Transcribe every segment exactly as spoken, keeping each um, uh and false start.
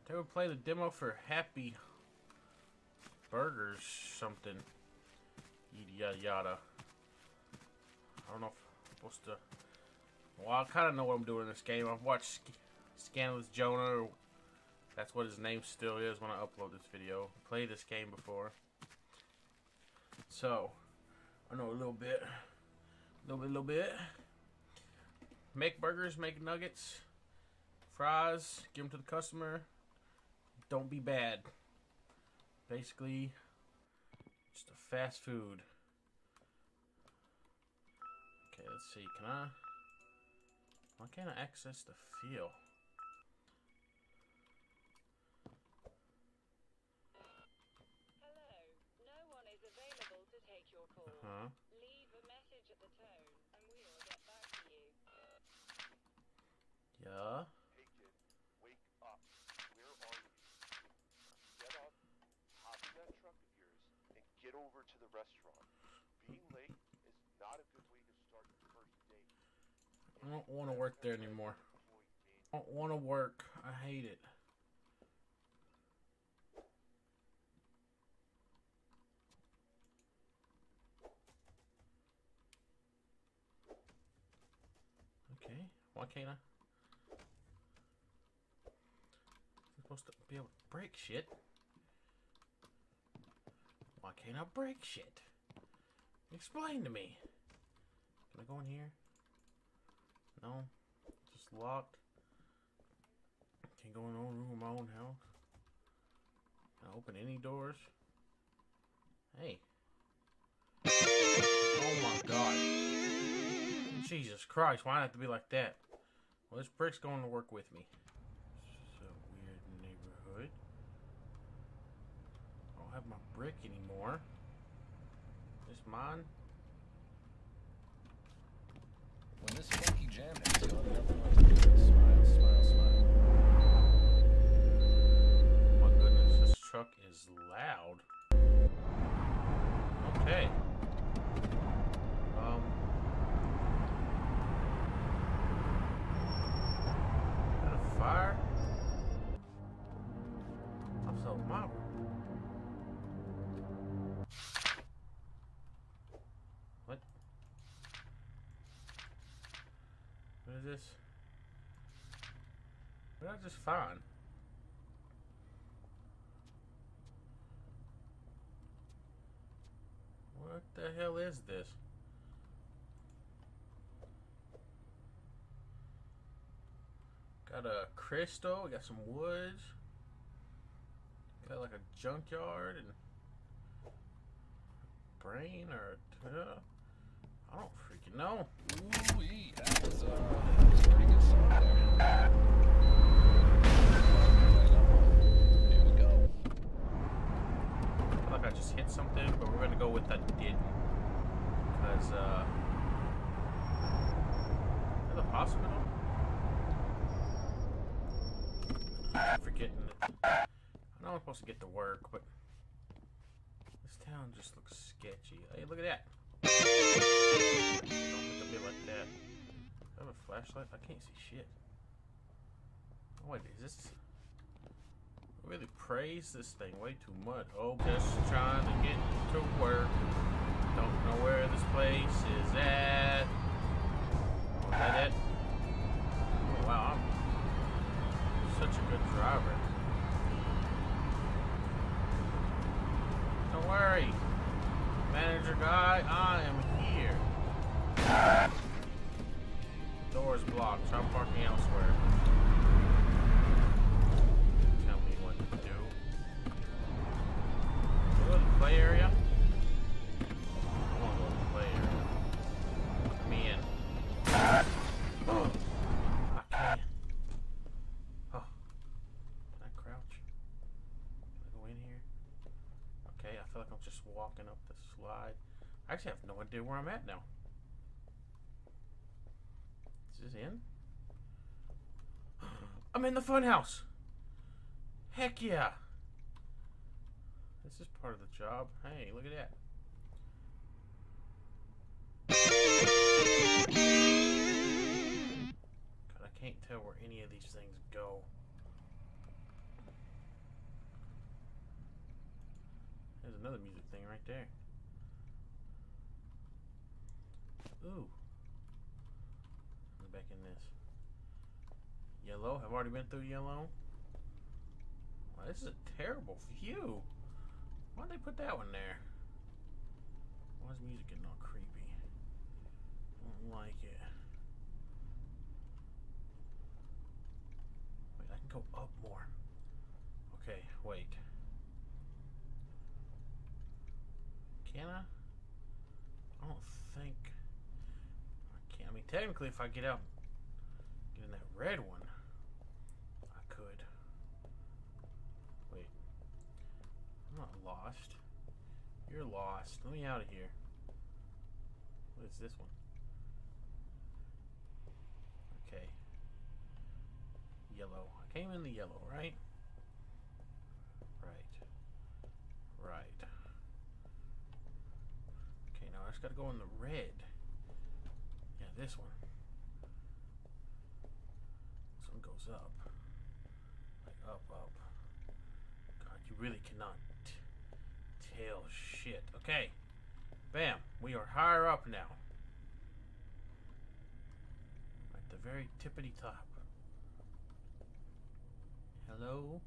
They would play the demo for Happy Burgers something. Yada yada. I don't know if I'm supposed to. Well, I kind of know what I'm doing in this game. I've watched Scandalous Jonah. Or that's what his name still is when I upload this video. I played this game before. So, I know a little bit. A little bit, a little bit. Make burgers, make nuggets, fries, give them to the customer. Don't be bad. Basically, just a fast food. Okay, let's see. Can I? Why can't I access the field? Hello. No one is available to take your call. Uh-huh. Leave a message at the tone, and we will get back to you. Yeah. Hey kid, wake up. Where are you? Get up, hop in that truck of yours, and get over to the restaurant. Being late is not a good way to start your first date. I don't want to work there anymore. I don't want to work. I hate it. Okay, why can't I? I'm supposed to be able to break shit. Why can't I break shit? Explain to me. Can I go in here? No, just locked. Can't go in my own room, in my own house. Can I open any doors? Hey. Oh my god. Jesus Christ, why not have to be like that? Well, this brick's going to work with me. This is a weird neighborhood. I don't have my brick anymore. Is this mine? When this funky jam hits you, everyone smile, smile, smile. My goodness, this truck is loud. Okay. Um. Got a fire? I'm so my. What? What is this? What did I just find? What the hell is this? Got a crystal, we got some woods. Got like a junkyard and brain or uh, I don't freaking know. Ooh-wee, that was, uh, that was a pretty good song there. Here we go. I feel like I just hit something, but we're gonna go with I didn't. Because, uh... is that a hospital? I'm forgetting it. I know I'm supposed to get to work, but... this town just looks sketchy. Hey, look at that! Don't have to be like that. Do I have a flashlight? I can't see shit. Oh, wait, is this... I really praise this thing way too much. Oh, just trying to get to work. Don't know where this place is at. Oh, is that it? Oh, wow, I'm such a good driver. Don't worry, manager guy, I am here. Door's blocked, so I'm parking elsewhere. Tell me what to do. Go to the play area. I want to go to the play area. Let me in. Oh, I can't. Oh, can I crouch? Can I go in here? Okay, I feel like I'm just walking up the slide. I actually have no idea where I'm at now. Is this in? I'm in the funhouse. Heck yeah. This is part of the job. Hey, look at that. God, I can't tell where any of these things go. there's another music thing right there. Ooh. Back in this. Yellow. I've already been through yellow. Wow, this is a terrible view. Why'd they put that one there? Why is music getting all creepy? Don't like it. Wait, I can go up more. Okay, wait. Can I? I don't think I can. I mean, technically, if I get out, get in that red one, I could. Wait. I'm not lost. You're lost. Let me out of here. What is this one? Okay. Yellow. I came in the yellow, right? Right. Right. Okay, now I just gotta go in the red. Yeah, this one. This one goes up. Like up, up. God, you really cannot t tell shit. Okay. Bam. We are higher up now. At the very tippity top. Hello?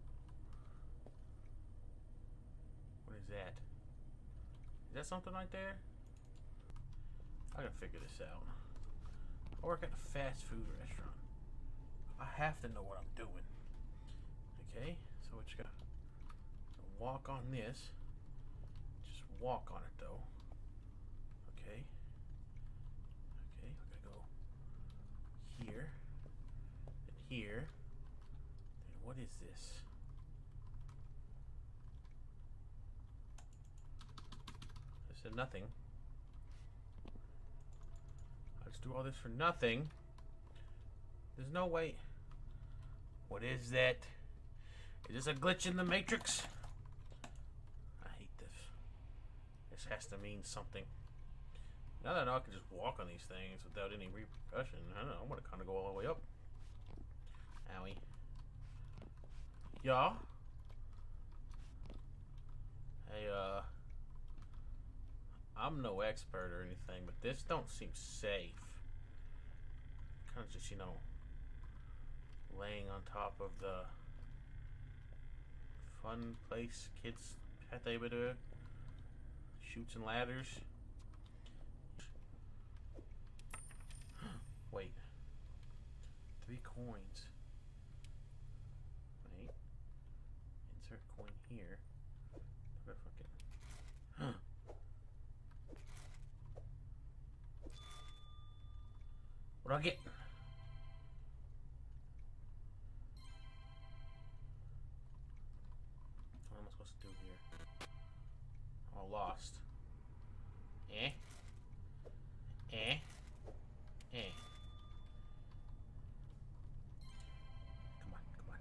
What is that? Is that something right there? I gotta figure this out. I work at a fast food restaurant. I have to know what I'm doing. Okay, so what you gotta walk on this. Just walk on it though. Okay. Okay, I gotta go here. And here. And what is this? I said nothing. I just do all this for nothing. There's no way. What is that? Is this a glitch in the Matrix? I hate this. This has to mean something. Now that I know I can just walk on these things without any repercussion, I don't know, I'm gonna kinda go all the way up. Owie. Y'all? Hey, uh... I'm no expert or anything, but this don't seem safe. Kind of just, you know, laying on top of the fun place kids had they would do. Shoots and ladders. Wait. Three coins. Wait. Insert coin here. What fucking... Huh. What do I get? What am I supposed to do here? All lost. Eh? Eh? Eh? Come on, come on.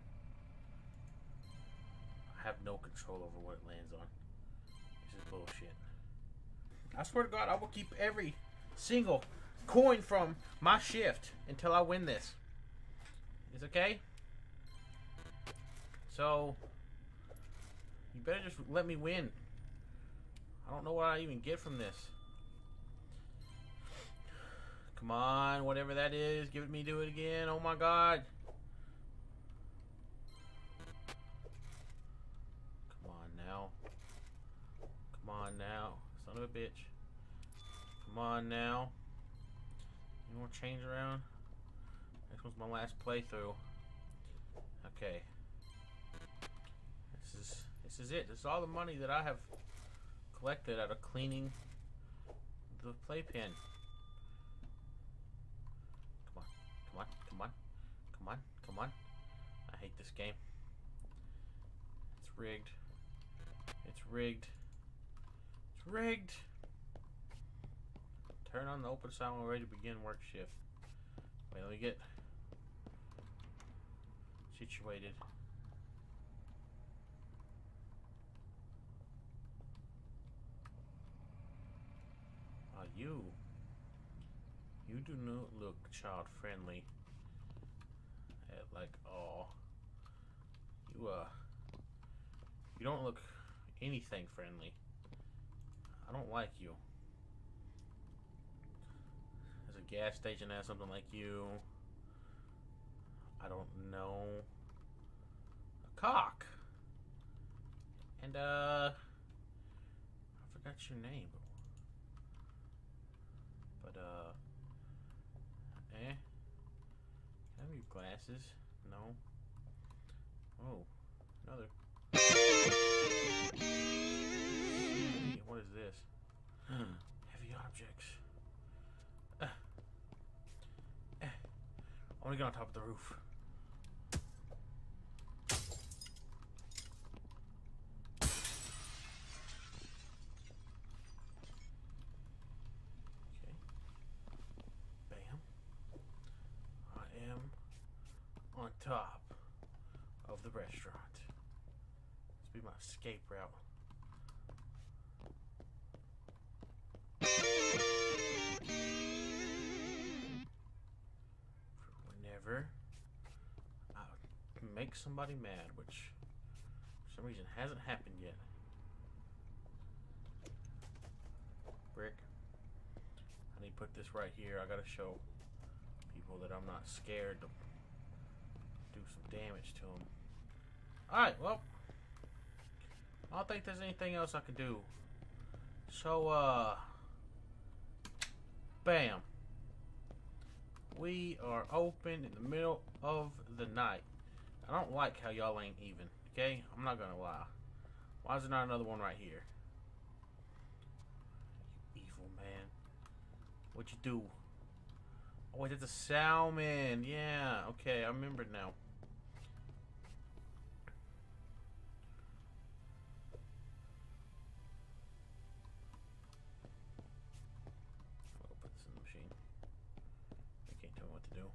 I have no control over what it lands on. This is bullshit. I swear to God, I will keep every single coin from my shift until I win this. Is okay? So you better just let me win. I don't know what I even get from this. Come on, whatever that is, give it me, do it again. Oh my God. Come on now. Come on now. Son of a bitch. Come on now. You want to change around? This one's my last playthrough. Okay. This is this is it. This is all the money that I have collected out of cleaning the playpen. Come on, come on, come on, come on, come on. I hate this game. It's rigged. It's rigged. It's rigged. Turn on the open sound ready to begin work shift. Wait, let me get situated. Ah, you. You do not look child friendly at like all. You uh you don't look anything friendly. I don't like you. There's a gas station that has something like you. I don't know. A cock. And, uh... I forgot your name. But, uh... Eh? Can I have your glasses? No. Oh. Another. Hey, what is this? Heavy objects. Uh. Eh. I want to get on top of the roof. On top of the restaurant. This will be my escape route. Whenever I make somebody mad, which for some reason hasn't happened yet. Brick. I need to put this right here. I gotta show people that I'm not scared to do some damage to them. Alright, well, I don't think there's anything else I can do. So, uh, bam. We are open in the middle of the night. I don't like how y'all ain't even, okay? I'm not gonna lie. Why is there not another one right here? You evil man. What'd you do? Oh, wait, that's a salmon. Yeah, okay, I remember now. I'll put this in the machine. They can't tell me what to do.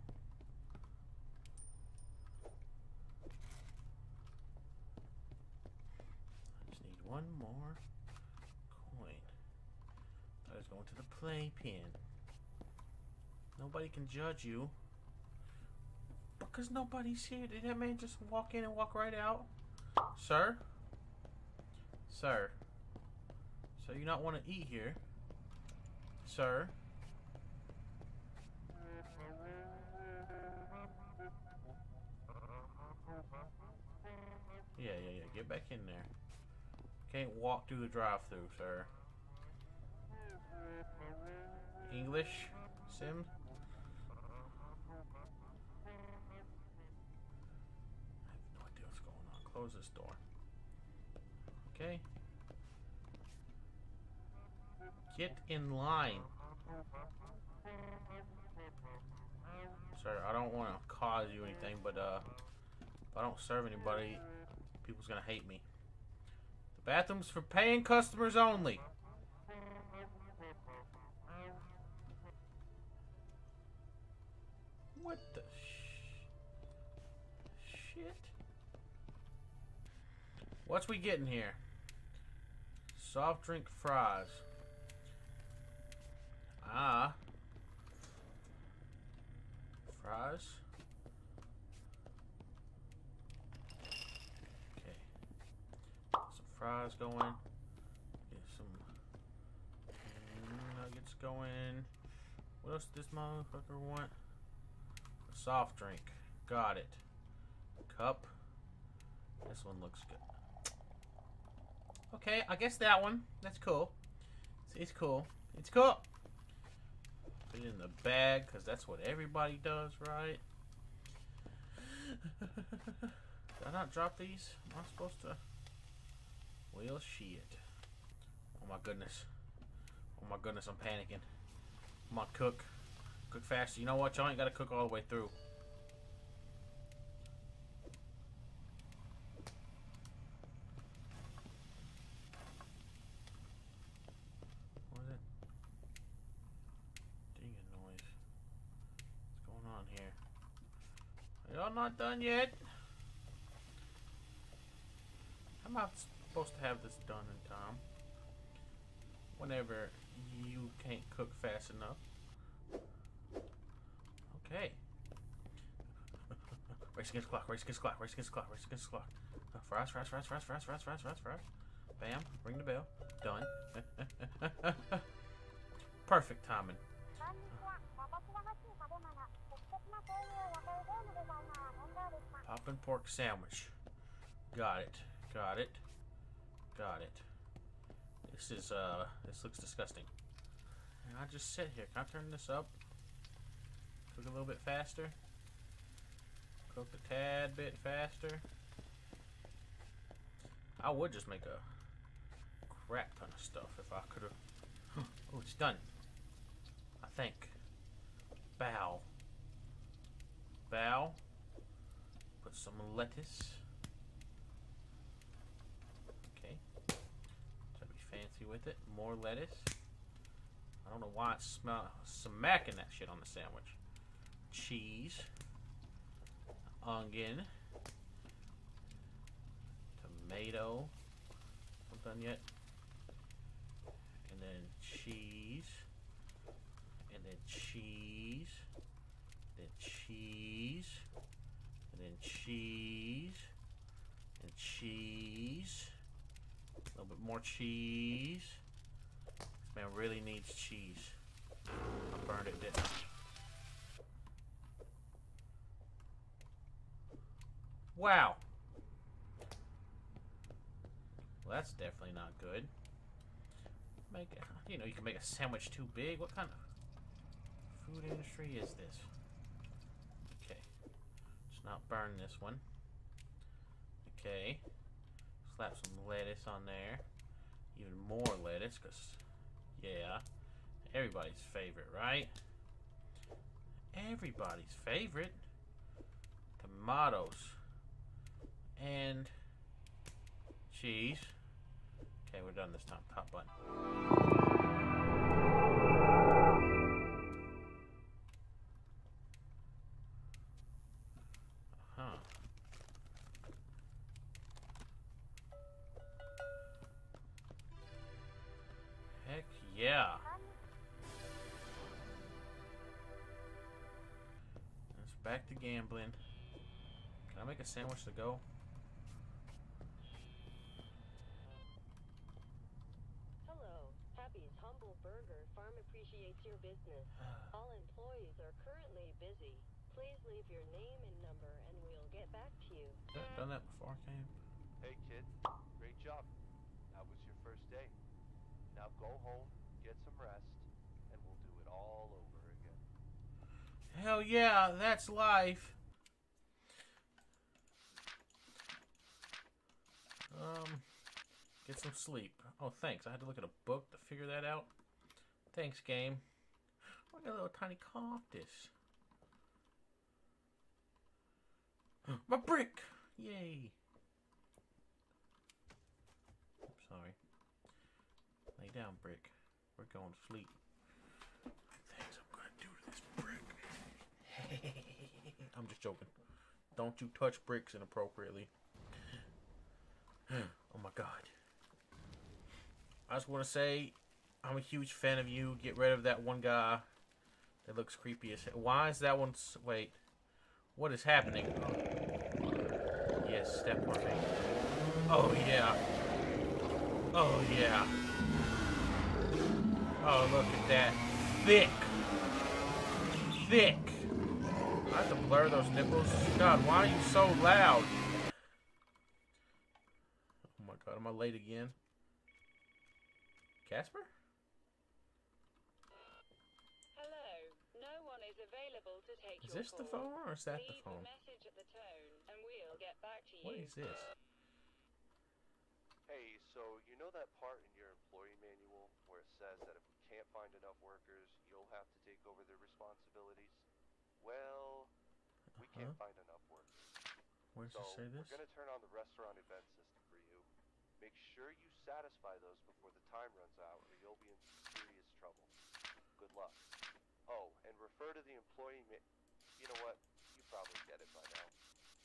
I just need one more coin. I was going to the playpen. Nobody can judge you. Because nobody's here. Did that man just walk in and walk right out? Sir? Sir? So you not want to eat here? Sir? Yeah, yeah, yeah. Get back in there. Can't walk through the drive-thru, sir. English? Sim? Close this door. Okay. Get in line. Sir, I don't want to cause you anything, but uh, if I don't serve anybody, people's gonna hate me. The bathroom's for paying customers only. What the sh shit? What's we getting here? Soft drink fries. Ah. Fries. Okay. Some fries going. Get some nuggets going. What else does this motherfucker want? A soft drink. Got it. Cup. This one looks good. Okay, I guess that one. That's cool. It's, it's cool. It's cool. Put it in the bag, because that's what everybody does, right? Did I not drop these? Am I supposed to? Well, shit. Oh my goodness. Oh my goodness, I'm panicking. Come on, cook. Cook faster. You know what? Y'all ain't got to cook all the way through. Y'all not done yet? How am I supposed to have this done in time? Whenever you can't cook fast enough. Okay. Race against the clock, race against the clock, race against the clock, race against the clock. Uh, fries, fries, fries, fries, fries, fries, fries, fries, fries. Bam. Ring the bell. Done. Perfect timing. Poppin' pork sandwich. Got it. Got it. Got it. This is, uh, this looks disgusting. And I just sit here. Can I turn this up? Cook a little bit faster. Cook a tad bit faster. I would just make a crap ton of stuff if I could have. Oh, it's done. I think. Bow. Bow. Put some lettuce. Okay. Try to be fancy with it. More lettuce. I don't know why it smells smacking that shit on the sandwich. Cheese. Onion. Tomato. Not done yet. And then cheese. And then cheese. Then cheese. And then cheese. And cheese. A little bit more cheese. This man really needs cheese. I burned it, didn't I? Wow. Well, that's definitely not good. Make it, you know, you can make a sandwich too big. What kind of food industry is this? Okay. Let's not burn this one. Okay. Slap some lettuce on there. Even more lettuce, because, yeah, everybody's favorite, right? Everybody's favorite. Tomatoes. And cheese. Okay, we're done this time. Top button. Huh. Heck yeah. It's back to gambling. Can I make a sandwich to go? Hello, Happy's Humble Burger Farm appreciates your business. All employees are currently busy. Please leave your name and number and we'll get back to you. Done, done that before I came. Hey kid, great job. That was your first day. Now go home, get some rest, and we'll do it all over again. Hell yeah, that's life. Um, get some sleep. Oh, thanks. I had to look at a book to figure that out. Thanks, game. Oh, I got a little tiny cactus. My brick! Yay! Sorry. Lay down, brick. We're going to sleep. Things I'm gonna do to this brick. I'm just joking. Don't you touch bricks inappropriately. Oh my god. I just want to say I'm a huge fan of you. Get rid of that one guy that looks creepy as hell. Why is that one... Wait. What is happening? Oh. Yes, step on me. Oh yeah. Oh yeah. Oh, look at that. Thick. Thick. I have to blur those nipples. God, why are you so loud? Oh my god, am I late again? Casper? Hello, no one is available to take Is your this the call. phone or is that the Leave phone? a message at the tone and we'll get back to you. What is this? Hey, so you know that part in your employee manual where it says that if we can't find enough workers, you'll have to take over their responsibilities? Well, we Uh-huh. can't find enough workers. Where does So it say this? we're going to turn on the restaurant event system for you. Make sure you satisfy those before the time runs out or you'll be in serious trouble. Good luck. Oh, and refer to the employee ma- You know what? You probably get it by now.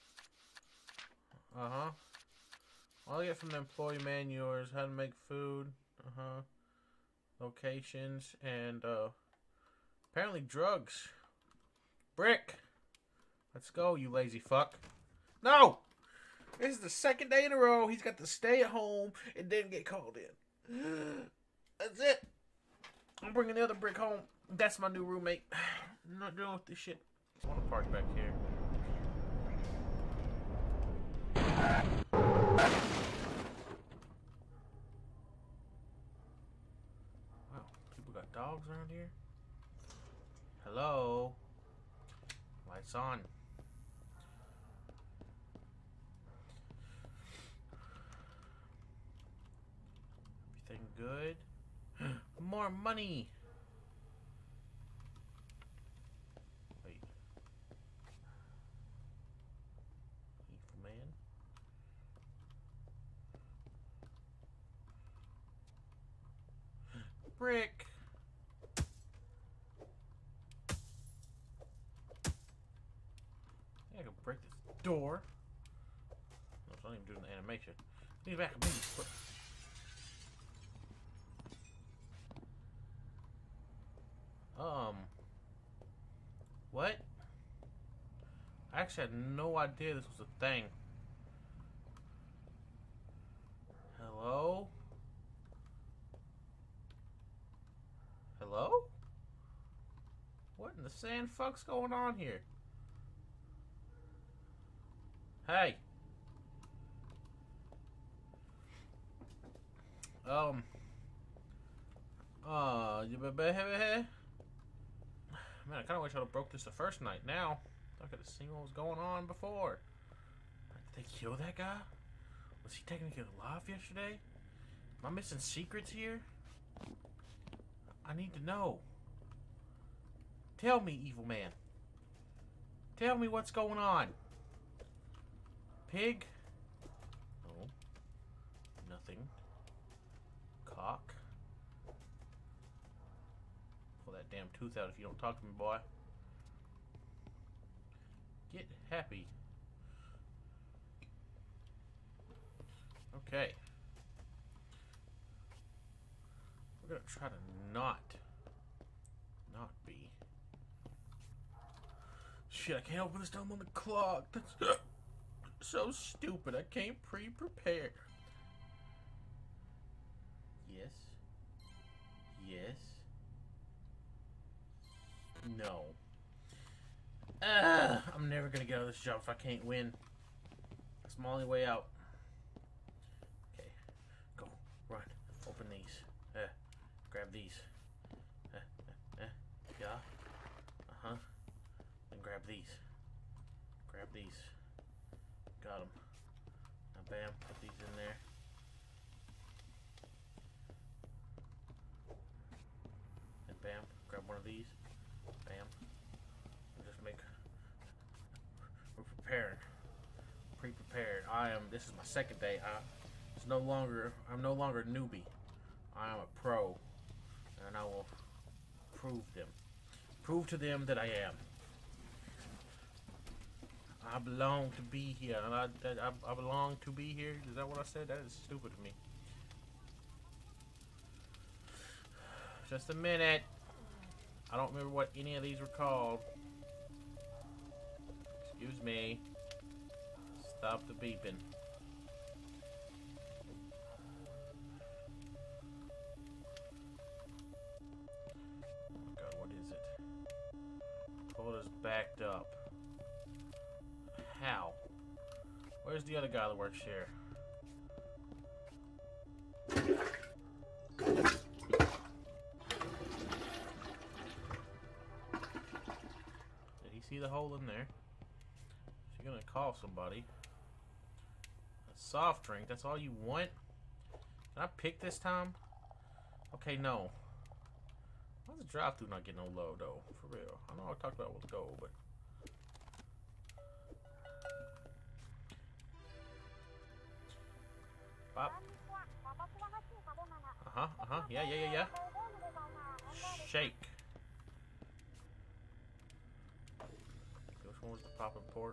Uh-huh. All I get from the employee manual is how to make food. Uh-huh. Locations and, uh, apparently drugs. Brick! Let's go, you lazy fuck. No! This is the second day in a row he's got to stay at home and didn't get called in. That's it. I'm bringing the other brick home. That's my new roommate. I'm not dealing with this shit. I want to park back here. Wow, people got dogs around here? Hello? Lights on. Everything good? More money! Wait. Evil man? Brick! I can break this door. No, it's not even doing the animation. Need back a minute. Um. What? I actually had no idea this was a thing. Hello? Hello? What in the sand fuck's going on here? Hey. Um. Uh, you be here? Man, I kind of wish I'd have broke this the first night. Now, I could have seen what was going on before. Did they kill that guy? Was he technically alive yesterday? Am I missing secrets here? I need to know. Tell me, evil man. Tell me what's going on. Pig? No. Nothing. Cock? Pull that damn tooth out if you don't talk to me, boy. Get happy. Okay. We're gonna try to not not be. Shit, I can't open this time on the clock. That's so stupid. I can't pre-prepare. Yes. Yes. No. Uh, I'm never gonna get out of this job if I can't win. That's my only way out. Okay. Go. Run. Open these. Uh, grab these. Uh, uh, uh, yeah. Uh-huh. Then grab these. Grab these. Got them. Now, bam. Put these in there. And bam. Grab one of these. Bam. And just make... We're preparing. Pre-prepared. I am... This is my second day. I, it's no longer... I'm no longer a newbie. I am a pro. And I will prove them. Prove to them that I am. I belong to be here. And I, I, I belong to be here. Is that what I said? That is stupid to me. Just a minute. I don't remember what any of these were called. Excuse me. Stop the beeping. Oh god, what is it? Quota's backed up. How? Where's the other guy that works here? See the hole in there? She's gonna call somebody. A soft drink, that's all you want? Can I pick this time? Okay, no. Why does the drive-thru not get no low though? For real. I know I talked about with gold, but Pop. Uh-huh, uh-huh. Yeah, yeah, yeah, yeah. Shake. Which one was the poppin' pork?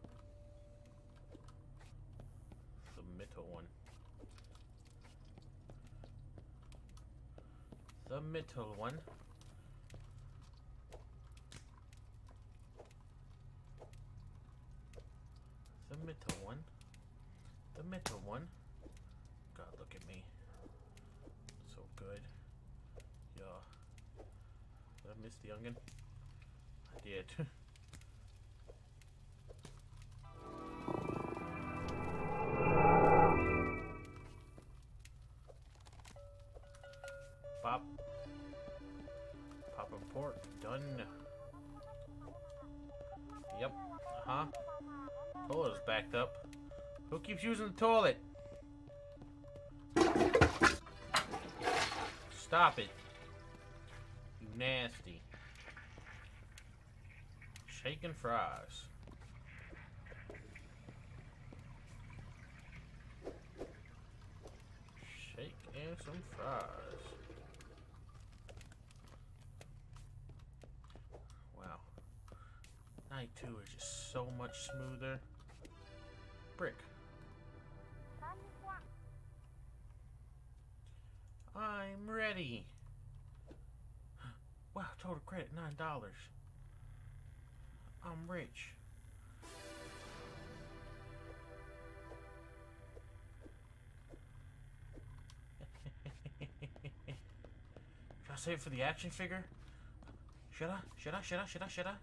The middle one. The middle one. The middle one. The middle one. God, look at me. So good. Yeah. Did I miss the onion? I did. Pop. Pop and pork. Done. Yep. Uh-huh. Toilet is backed up. Who keeps using the toilet? Stop it. You nasty. Shaking fries. Shake and some fries. Wow. Night two is just so much smoother. Brick. I'm ready. Wow, total credit nine dollars. I'm rich. Should I save it for the action figure? Should I? Should I? Should I? Should I? Should I?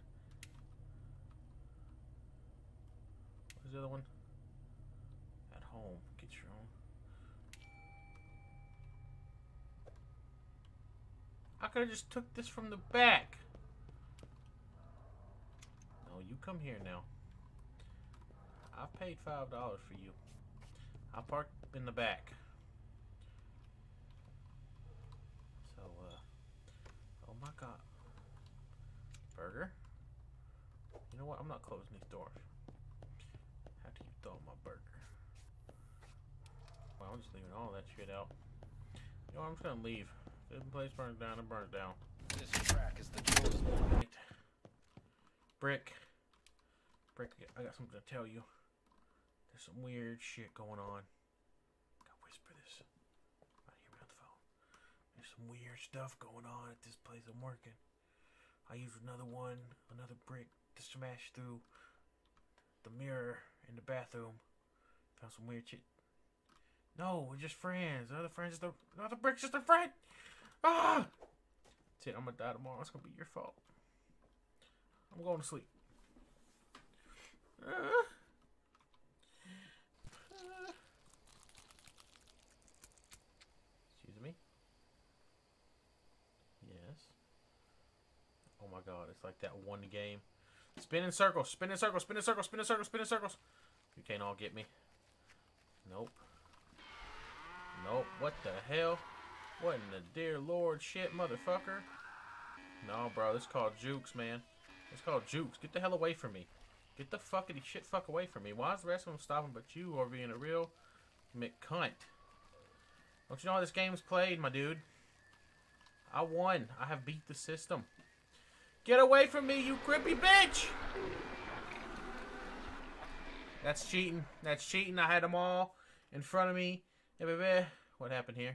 What's the other one? At home. Get your own. I could have just took this from the back. No, you come here now. I paid five dollars for you. I parked in the back. So, uh, oh my God. Burger? You know what? I'm not closing these doors. After you throw my burger. Well, I'm just leaving all that shit out. You know what? I'm just gonna leave. If the place burns down, it burns down. This track is the chosen one. Right. Brick. Brick, I got something to tell you. There's some weird shit going on. Gotta whisper this. Right here on the phone. There's some weird stuff going on at this place I'm working. I used another one, another brick to smash through the mirror in the bathroom. Found some weird shit. No, we're just friends. The other friend's just a, another brick's just a friend. Ah! That's it. I'm gonna die tomorrow. It's gonna be your fault. I'm going to sleep. Uh, uh, excuse me. Yes. Oh my God! It's like that one game. Spin in circles. Spin in circles. Spin in circles. Spin in circles. Spin in circles. You can't all get me. Nope. Nope. What the hell? What in the dear Lord shit, motherfucker? No, bro. This is called Jukes, man. It's called Jukes. Get the hell away from me. Get the fuckity shit fuck away from me. Why is the rest of them stopping but you are being a real McCunt? Don't you know how this game's played, my dude? I won. I have beat the system. Get away from me, you creepy bitch! That's cheating. That's cheating. I had them all in front of me. Hey, baby. What happened here?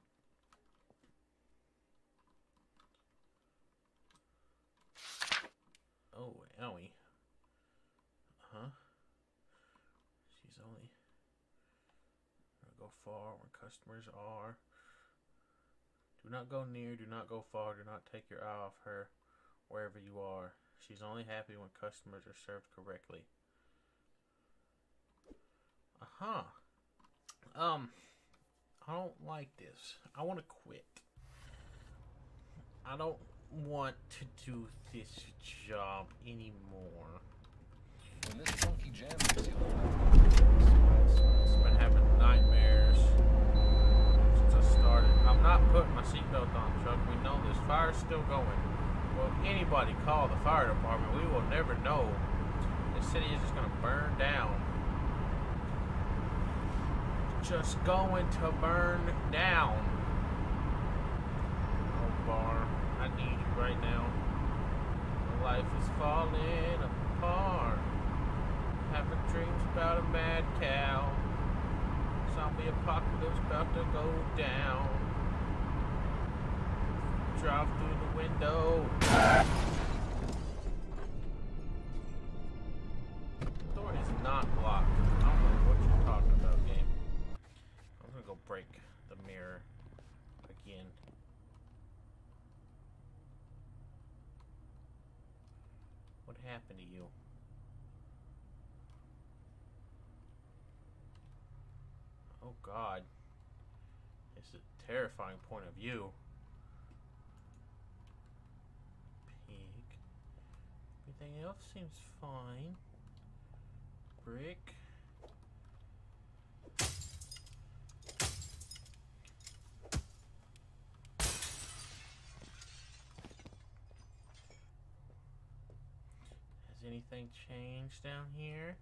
Oh, owie. Huh? She's only gonna go far where customers are. Do not go near, do not go far, do not take your eye off her wherever you are. She's only happy when customers are served correctly. Uh-huh. Um, I don't like this. I want to quit. I don't want to do this job anymore. When this funky jam hits you, I've been having nightmares since I started. I'm not putting my seatbelt on, Chuck. We know this fire's still going. Well, anybody call the fire department, we will never know. This city is just gonna burn down. Just going to burn down. Oh, Bar, I need you right now. My life is falling apart. Having dreams about a mad cow. Zombie apocalypse about to go down. Drive through the window. The door is not blocked. I don't know what you're talking about. break the mirror again. What happened to you? Oh God. This is a terrifying point of view. Pig. Everything else seems fine. Brick. Has anything changed down here?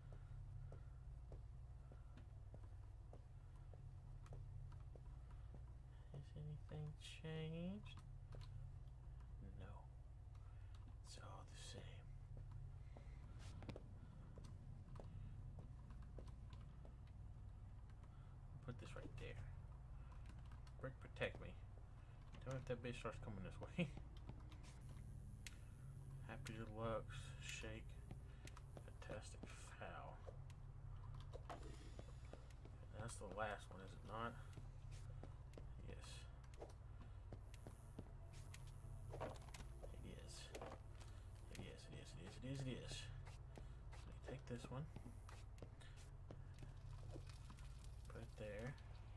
Has anything changed? No. It's all the same. Put this right there. Brick, protect me. Tell me if that bitch starts coming this way. Happy Deluxe, Shake, Fantastic Foul. And that's the last one, is it not? Yes. It is. It is, it is, it is, it is, it is. Let me take this one. Put it there.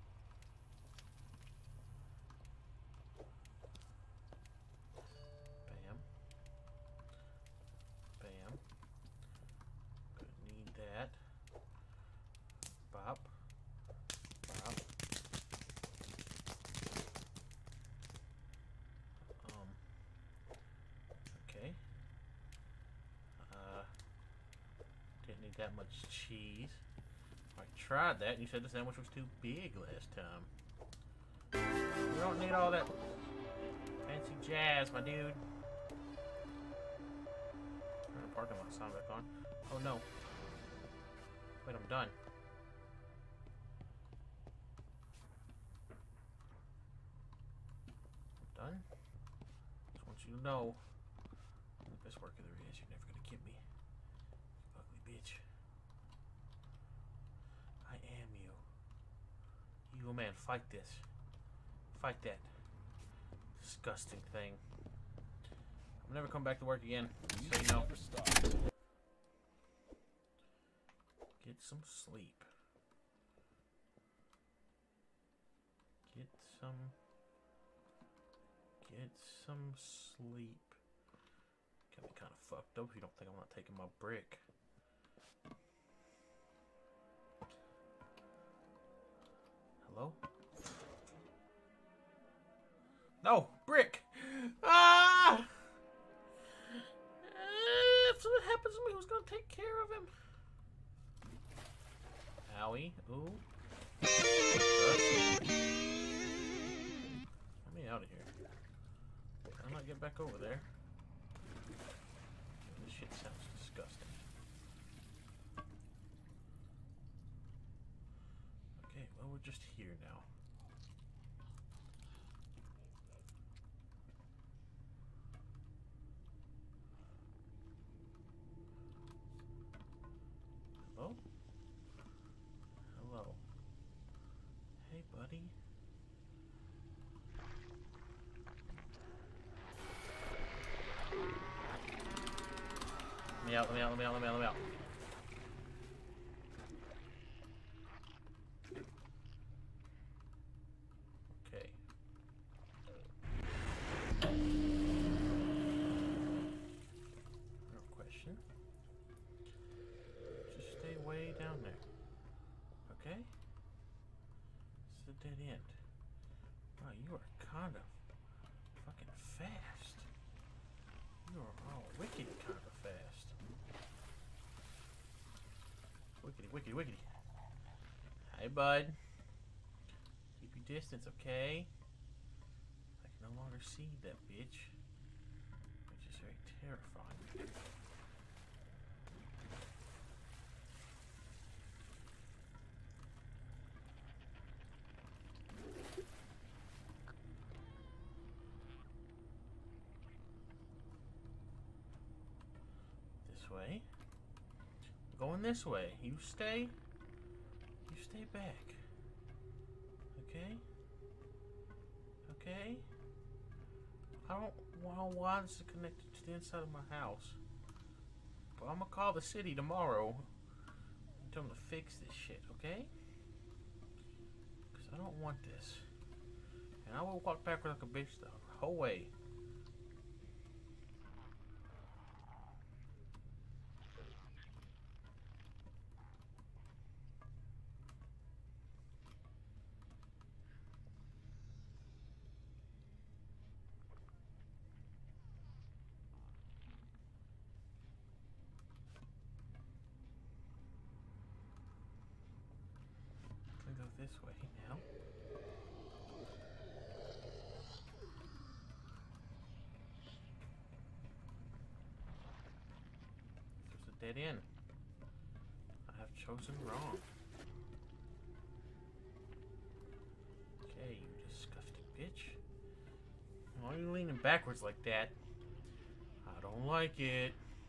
Bam. Bam. Gonna need that. Bop. Bop. Um. Okay. Uh. Didn't need that much cheese. I tried that and you said the sandwich was too big last time. We don't need all that fancy jazz, my dude. Turn the parking lot sound back on. Oh no. Wait, I'm done. I'm done? Just want you to know, I'm the best worker there is. You're never gonna get me. You ugly bitch. I am you. Evil man, fight this. Fight that disgusting thing. I'll never come back to work again. So you know. Never stop. Get some sleep. Get some. Get some sleep. Got me kind of fucked up if you don't think I'm not taking my brick. Hello? No! Brick! Ah! If something happens to me, who's gonna take care of him? Owie. Ooh. Let me out of here. I'm not getting back over there. This shit sounds disgusting. Okay, well, we're just here now. Hello? Hello. Hey, buddy. Let me out, let me out, let me out, let me out, let me out. Okay. No question. Just stay way down there. Okay? This is a dead end. Wow, you are kind of fucking fast. You are all wicked kind of fast. Wickedy, wickedy, wickedy. Hi, bud. Keep your distance, okay? I can no longer see that bitch, which is very terrifying. This way. Going this way. You stay. You stay back. I okay? I don't know why this is connected to the inside of my house. But I'm gonna call the city tomorrow and tell them to fix this shit, okay? Because I don't want this. And I will walk backward like a bitch the whole way. Go this way now. This is a dead end. I have chosen wrong. Okay, you disgusting bitch. Why are you leaning backwards like that? I don't like it.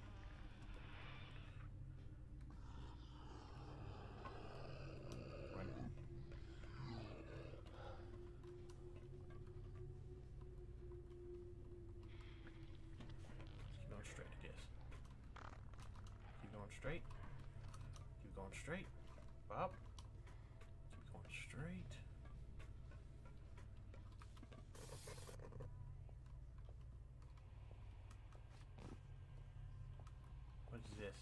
Straight. Keep going straight. Bob. Keep going straight. What is this?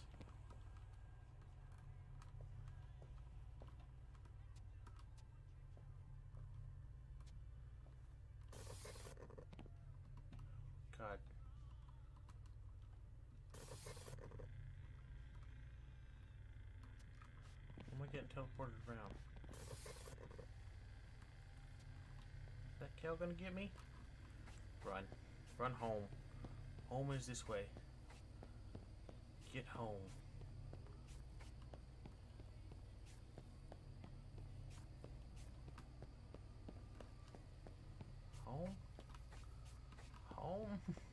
God. Am I getting teleported around? Is that cow gonna get me? Run. Run home. Home is this way. Get home. Home? Home?